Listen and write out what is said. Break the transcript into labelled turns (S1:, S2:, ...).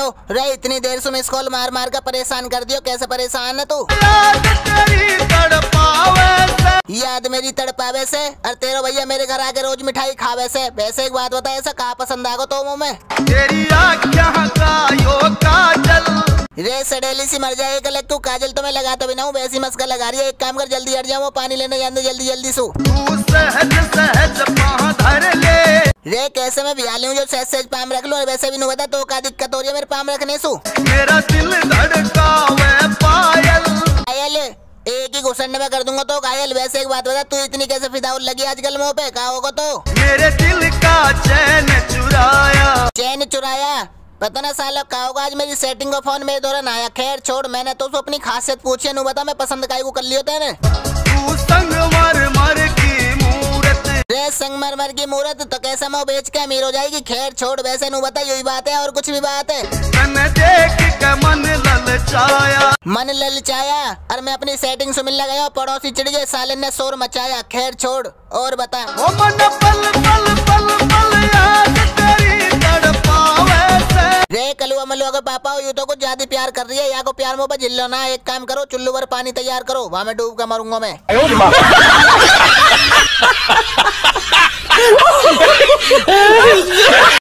S1: रे इतनी देर से मिस कॉल मार मार कर परेशान कर दियो। कैसे परेशान है तू? याद मेरी तड़पावे से और तेरे भैया मेरे घर आके रोज मिठाई खावे से। वैसे एक बात बता, ऐसा कहाँ पसंद आगो तो मुँह में तेरी रे सडेली सी मर जाए कल तू। काजल तो मैं लगा तो भी ना हूँ, वैसी मस्का लगा रही है। एक काम कर जल्दी हट जाओ, पानी लेने जाने जल्दी जल्दी सो। रे कैसे मैं बिहाली हूँ जो सहज सहज पाम रख लूँ। वैसे भी नहीं बता तो क्या दिक्कत हो रही है मेरे पाम रखने से? मेरा दिल धड़कावे पायल एक ही घुसने में कर दूंगा तो घायल। वैसे एक बात बता, तू इतनी कैसे फिदा लगी आजकल मुँह पे? कहा होगा तो मेरे दिल का चैन चुराया। चैन चुराया? पता ना साला कहा होगा। आज मेरी सेटिंग का फोन मेरे दौरान आया। खैर छोड़, मैंने तो अपनी खासियत पूछी नहीं बता मैं पसंद काई को कर लियो तेने। तू संगमरमर की मूरत रे संगमरमर की मूरत तो कैसा मुँह बेच के अमीर हो जाएगी। खैर छोड़, वैसे नहीं बता यही बात है और कुछ भी बात है? मैंने देख के मन ललचाया। मन ललचाया और मैं अपनी सेटिंग से मिलने गया, पड़ोसी चिढ़ गए, साले ने शोर मचाया। खैर छोड़ और बता। ओ मन पल पल पल पल याद तेरी तड़पावे से। रे कलुआ मलुआ के पापा हो, यू तो कुछ ज्यादा प्यार कर रही है। या को प्यार मुँह पर झिल्लो ना। एक काम करो, चुल्लू भर पानी तैयार करो, वहाँ मैं डूब कर मरूंगा मैं।